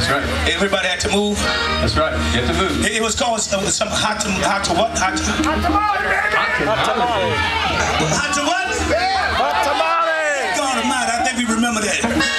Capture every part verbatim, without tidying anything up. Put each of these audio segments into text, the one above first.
right. Everybody had to move. That's right. You have to move. It, it was called it was some hot to hot to what? Hot to Hot tamale, baby! Hot tamale. hot to what? Hot tamale! God Almighty, I think we remember that.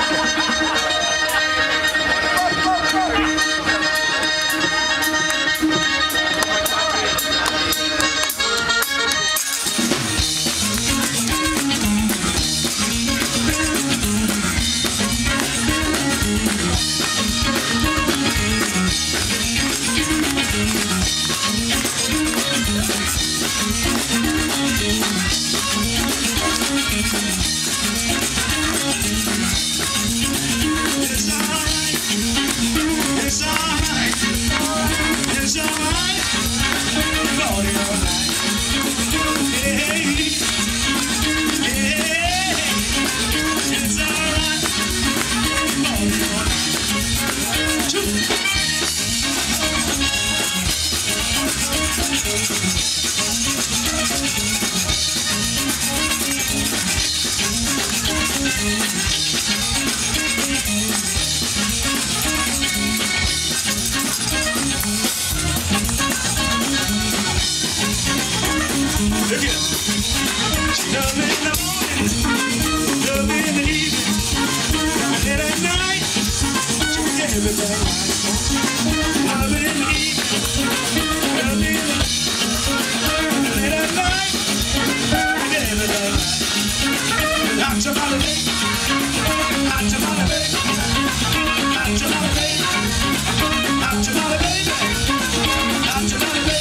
Look at it. She loves me in the morning, loves me in the evening, and at night, she was everything right. Love me in the evening, love me in the and at night, she was everything right. Hot tamale, baby, hot tamale, baby, hot tamale, baby, hot tamale, baby, hot tamale, baby.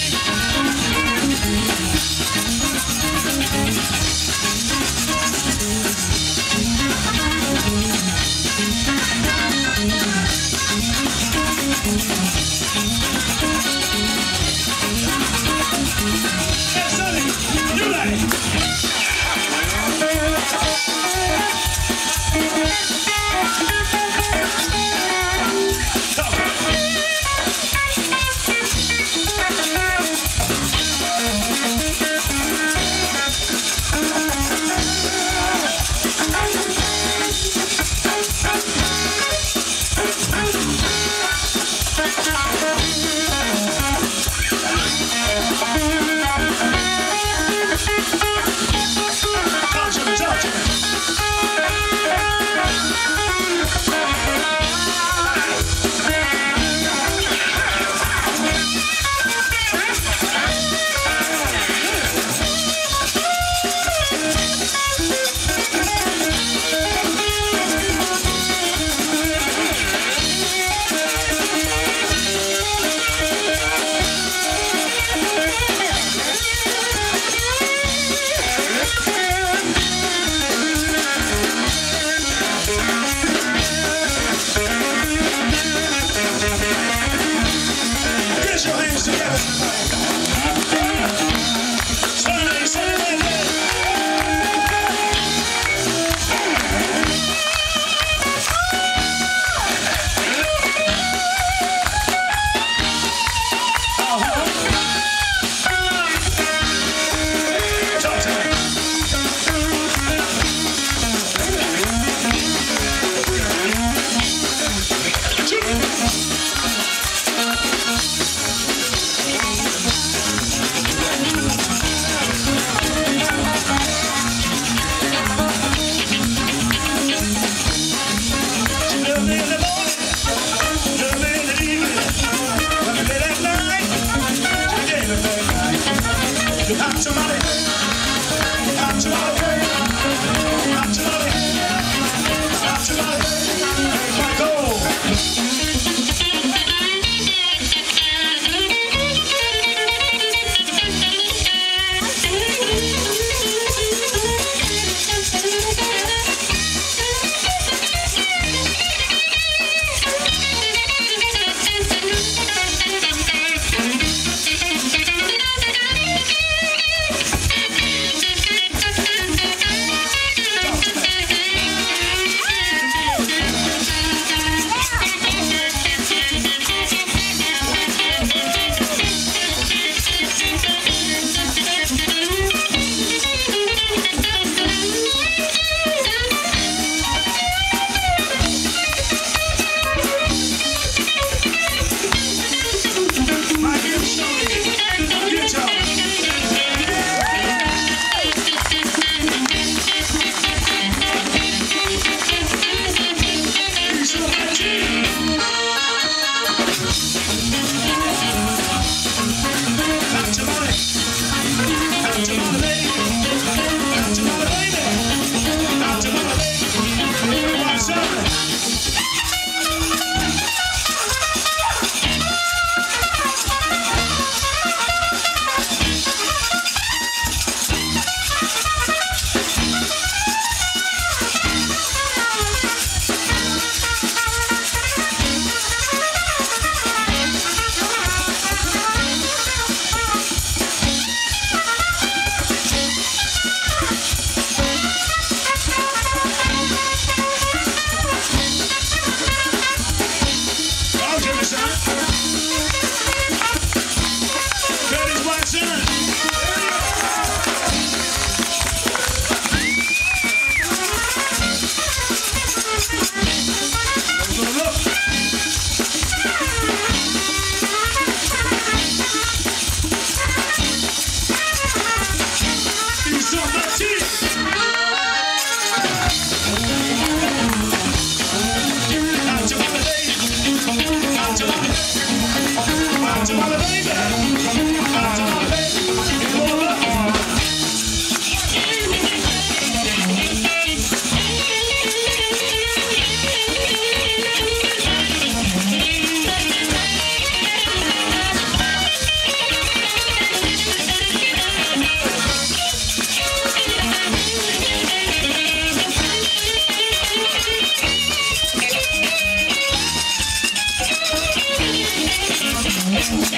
Hot tamale, hot tamale, hot tamale, hot tamale, go! Thank you.